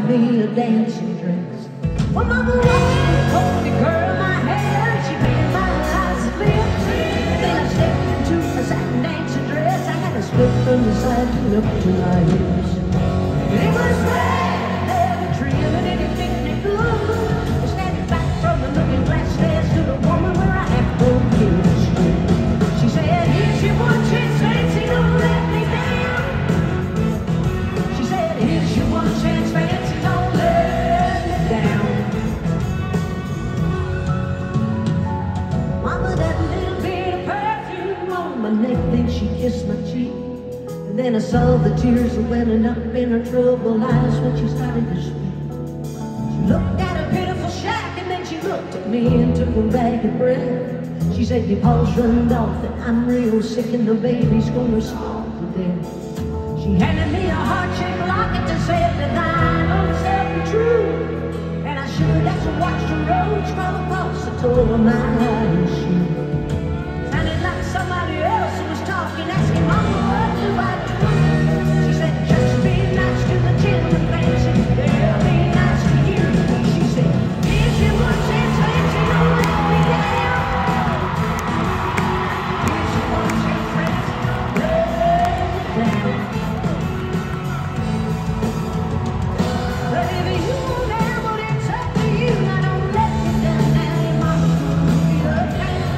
me a dancing dress. Well, Mama watched me hold me, curl my hair, she made my eyes lit. Then I stepped into a satin dancing dress. I had a split from the side to up to my hips. It was red, every trim and anything that good. Standing back from the looking glass there stood a woman where I had both kids. She said, here's your one chance, Fancy, don't let me down. She said, here's your one chance, Fancy, don't let me down. Mama, that little bit of perfume on my neck, then she kissed my cheek. And then I saw the tears welling up in her troubled eyes when she started to speak. She looked at her pitiful shack and then she looked at me and took a ragged breath. She said, your pulse runned off and I'm real sick and the baby's gonna starve to death. She handed me a heart-shaped locket and said that thine own self be true. And I should as I watched the roads roll across the toe of my high shoe. Sounded like somebody else who was talking, asking, Mama, what do I do? She said, just be nice to the children, Fancy. They'll be nice to you. She said, here's your one chance, Fancy, don't let me down. Here's your one chance, Fancy, don't let me down. Baby, you won't have what it's up to you. Now don't let me down. Now your mama's gonna be uptown.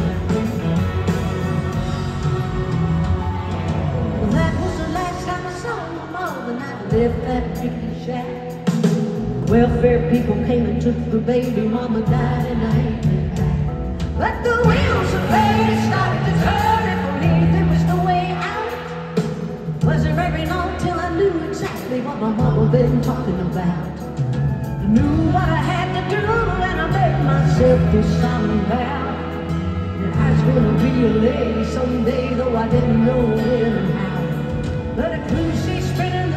Well, that was the last time I saw my mom the night I left that rickety shack. Welfare people came and took the baby. Mama died and I ain't been back. But the wheels of fate started to turn and for me there was no way out. Wasn't very long till I knew exactly what my mama been talking about. I knew what I had to do and I made myself this solemn vow. That I was gonna be a lady someday, though I didn't know when and how. But a cruise she's spinning